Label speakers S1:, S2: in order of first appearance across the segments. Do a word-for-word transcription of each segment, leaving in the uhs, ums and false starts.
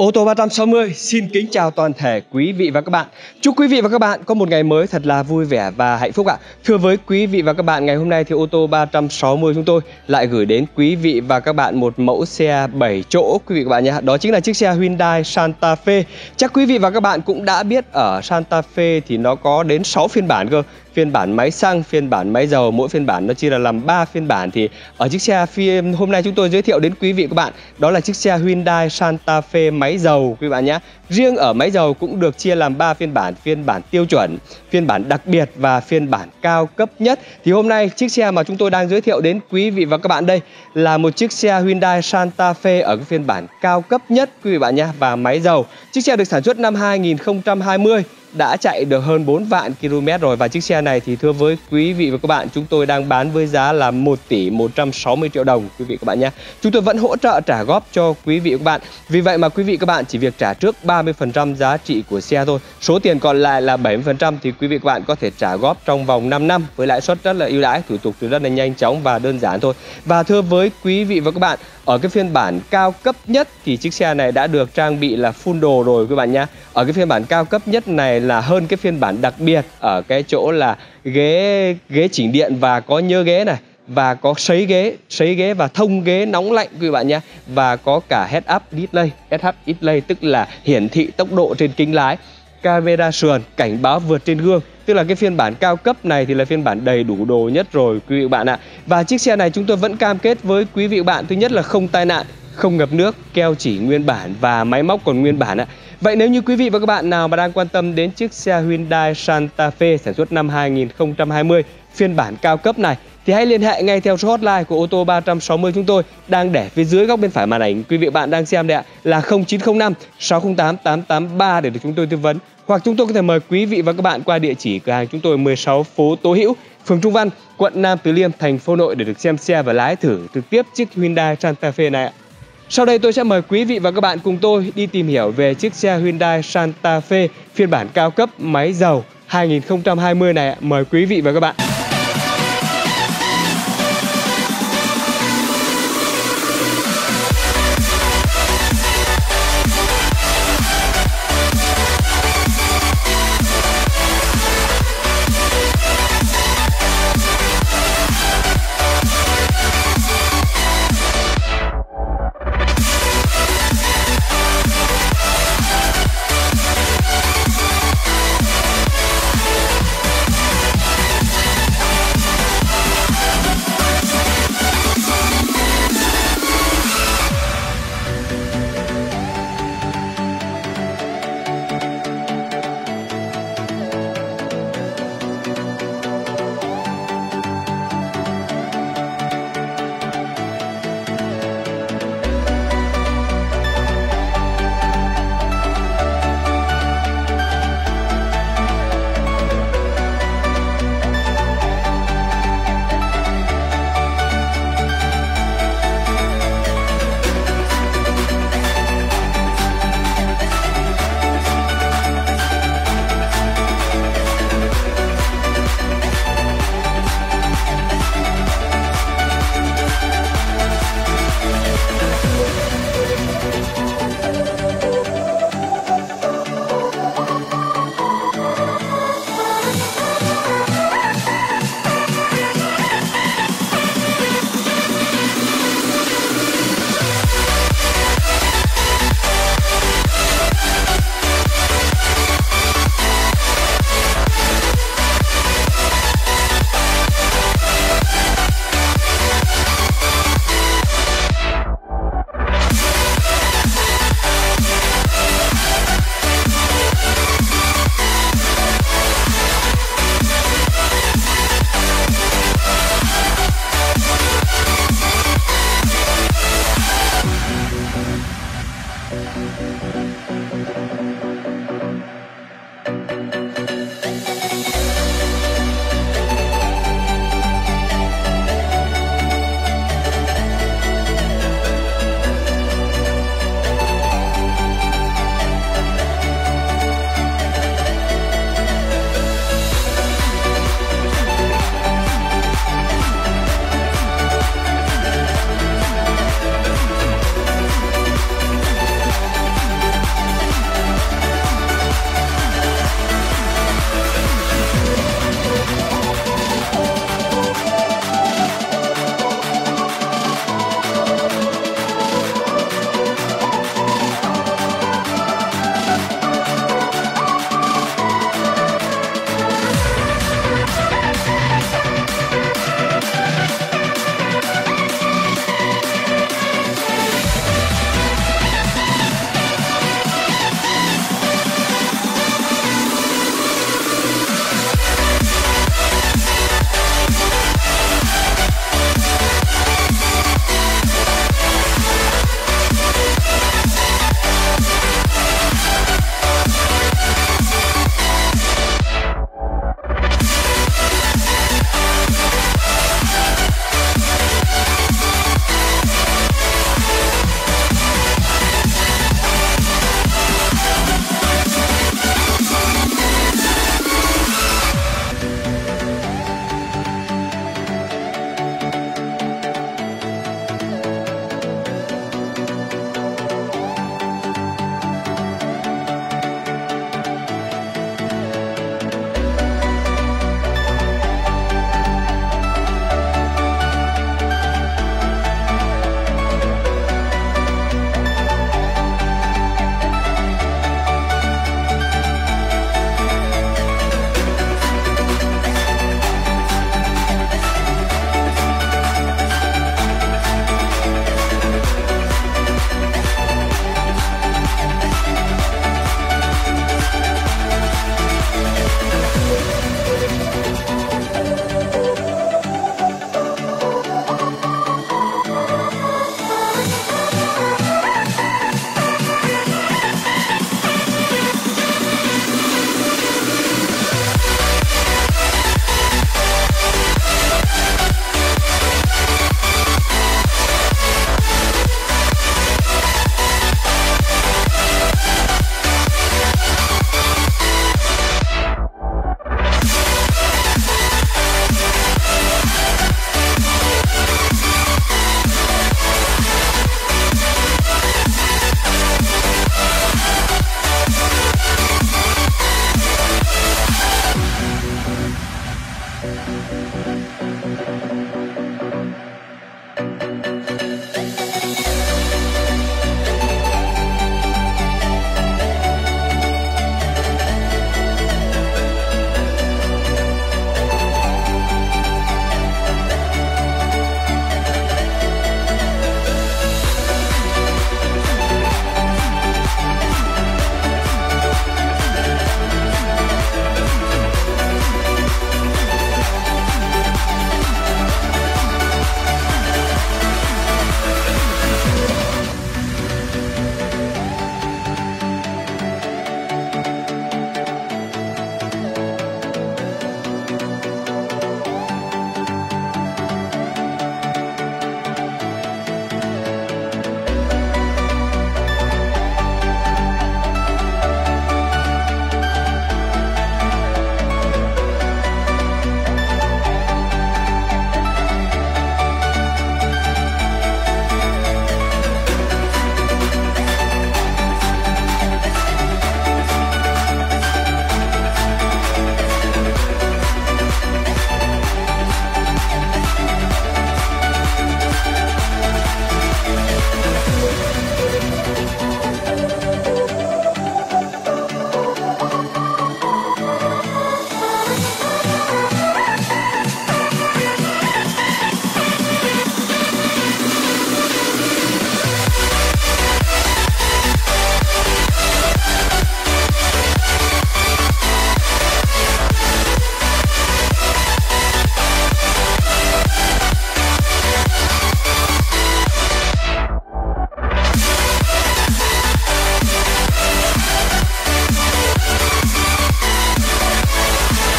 S1: Ô tô ba trăm sáu mươi xin kính chào toàn thể quý vị và các bạn. Chúc quý vị và các bạn có một ngày mới thật là vui vẻ và hạnh phúc ạ. Thưa với quý vị và các bạn, ngày hôm nay thì ô tô ba trăm sáu mươi chúng tôi lại gửi đến quý vị và các bạn một mẫu xe bảy chỗ quý vị và các bạn nhé. Đó chính là chiếc xe Hyundai Santa Fe. Chắc quý vị và các bạn cũng đã biết ở Santa Fe thì nó có đến sáu phiên bản cơ. Phiên bản máy xăng, phiên bản máy dầu, mỗi phiên bản nó chia là làm ba phiên bản. Thì ở chiếc xe phiên hôm nay chúng tôi giới thiệu đến quý vị và các bạn đó là chiếc xe Hyundai Santa Fe máy dầu quý bạn nhé. Riêng ở máy dầu cũng được chia làm ba phiên bản: phiên bản tiêu chuẩn, phiên bản đặc biệt và phiên bản cao cấp nhất. Thì hôm nay chiếc xe mà chúng tôi đang giới thiệu đến quý vị và các bạn đây là một chiếc xe Hyundai Santa Fe ở cái phiên bản cao cấp nhất quý vị bạn nhé, và máy dầu. Chiếc xe được sản xuất năm hai nghìn không trăm hai mươi, đã chạy được hơn bốn vạn ki lô mét rồi. Và chiếc xe này thì thưa với quý vị và các bạn, chúng tôi đang bán với giá là một tỷ một trăm sáu mươi triệu đồng quý vị các bạn nhé. Chúng tôi vẫn hỗ trợ trả góp cho quý vị và các bạn. Vì vậy mà quý vị các bạn chỉ việc trả trước ba mươi phần trăm giá trị của xe thôi. Số tiền còn lại là bảy mươi phần trăm thì quý vị các bạn có thể trả góp trong vòng năm năm với lãi suất rất là ưu đãi, thủ tục thì rất là nhanh chóng và đơn giản thôi. Và thưa với quý vị và các bạn, ở cái phiên bản cao cấp nhất thì chiếc xe này đã được trang bị là full đồ rồi quý bạn nhé. Ở cái phiên bản cao cấp nhất này là hơn cái phiên bản đặc biệt ở cái chỗ là ghế ghế chỉnh điện và có nhớ ghế này, và có sấy ghế, sấy ghế và thông ghế nóng lạnh quý bạn nhé. Và có cả head up display, head up display tức là hiển thị tốc độ trên kính lái, camera sườn, cảnh báo vượt trên gương. Tức là cái phiên bản cao cấp này thì là phiên bản đầy đủ đồ nhất rồi quý vị bạn ạ. Và chiếc xe này chúng tôi vẫn cam kết với quý vị bạn, thứ nhất là không tai nạn, không ngập nước, keo chỉ nguyên bản và máy móc còn nguyên bản ạ. Vậy nếu như quý vị và các bạn nào mà đang quan tâm đến chiếc xe Hyundai Santa Fe sản xuất năm hai nghìn không trăm hai mươi phiên bản cao cấp này thì hãy liên hệ ngay theo số hotline của ô tô ba trăm sáu mươi chúng tôi đang để phía dưới góc bên phải màn ảnh quý vị bạn đang xem đây ạ, là không chín không năm sáu không tám tám tám ba để được chúng tôi tư vấn. Hoặc chúng tôi có thể mời quý vị và các bạn qua địa chỉ cửa hàng chúng tôi mười sáu phố Tố Hữu, phường Trung Văn, quận Nam Từ Liêm, thành phố Hà Nội để được xem xe và lái thử trực tiếp chiếc Hyundai Santa Fe này ạ. Sau đây tôi sẽ mời quý vị và các bạn cùng tôi đi tìm hiểu về chiếc xe Hyundai Santa Fe phiên bản cao cấp máy dầu hai nghìn không trăm hai mươi này ạ. Mời quý vị và các bạn.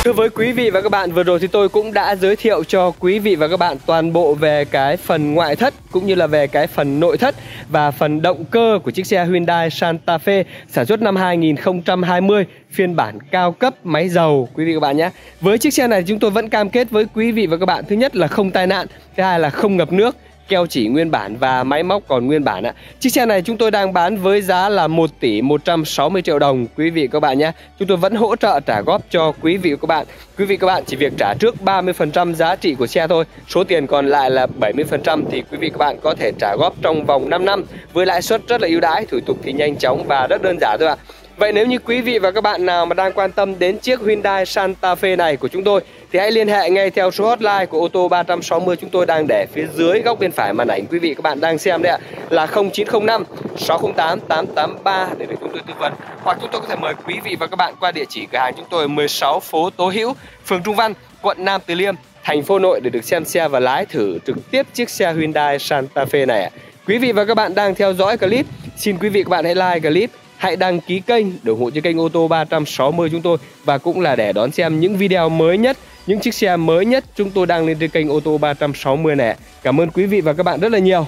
S1: Thưa với quý vị và các bạn, vừa rồi thì tôi cũng đã giới thiệu cho quý vị và các bạn toàn bộ về cái phần ngoại thất cũng như là về cái phần nội thất và phần động cơ của chiếc xe Hyundai Santa Fe sản xuất năm hai nghìn không trăm hai mươi, phiên bản cao cấp máy dầu quý vị và các bạn nhé. Với chiếc xe này chúng tôi vẫn cam kết với quý vị và các bạn, thứ nhất là không tai nạn, thứ hai là không ngập nước, keo chỉ nguyên bản và máy móc còn nguyên bản ạ. Chiếc xe này chúng tôi đang bán với giá là một tỷ một trăm sáu mươi triệu đồng quý vị các bạn nhé. Chúng tôi vẫn hỗ trợ trả góp cho quý vị và các bạn. Quý vị các bạn chỉ việc trả trước ba mươi phần trăm giá trị của xe thôi. Số tiền còn lại là bảy mươi phần trăm thì quý vị các bạn có thể trả góp trong vòng năm năm với lãi suất rất là ưu đãi, thủ tục thì nhanh chóng và rất đơn giản thôi ạ. Vậy nếu như quý vị và các bạn nào mà đang quan tâm đến chiếc Hyundai Santa Fe này của chúng tôi thì hãy liên hệ ngay theo số hotline của ô tô ba trăm sáu mươi chúng tôi đang để phía dưới góc bên phải màn ảnh quý vị các bạn đang xem đấy ạ, là không chín không năm sáu không tám tám tám ba để được chúng tôi tư vấn, hoặc chúng tôi có thể mời quý vị và các bạn qua địa chỉ cửa hàng chúng tôi mười sáu phố Tố Hữu, phường Trung Văn, quận Nam Từ Liêm, thành phố Hà Nội để được xem xe và lái thử trực tiếp chiếc xe Hyundai Santa Fe này ạ. Quý vị và các bạn đang theo dõi clip, xin quý vị các bạn hãy like clip, hãy đăng ký kênh để ủng hộ cho kênh ô tô ba trăm sáu mươi chúng tôi, và cũng là để đón xem những video mới nhất, những chiếc xe mới nhất chúng tôi đăng lên trên kênh ô tô ba trăm sáu mươi này. Cảm ơn quý vị và các bạn rất là nhiều.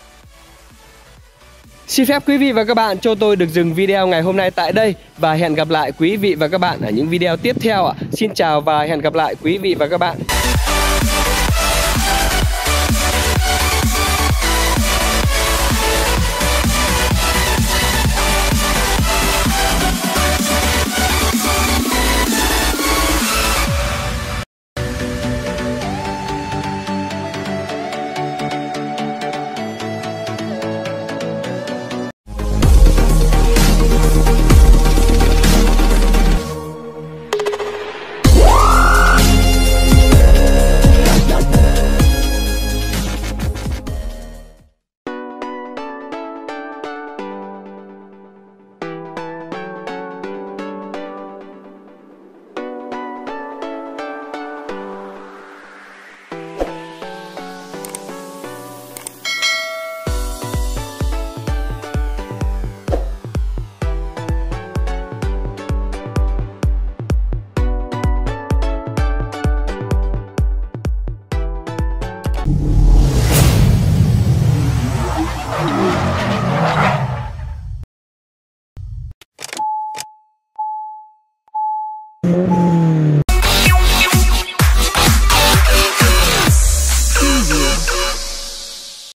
S1: Xin phép quý vị và các bạn cho tôi được dừng video ngày hôm nay tại đây và hẹn gặp lại quý vị và các bạn ở những video tiếp theo ạ. Xin chào và hẹn gặp lại quý vị và các bạn.
S2: Mm-hmm.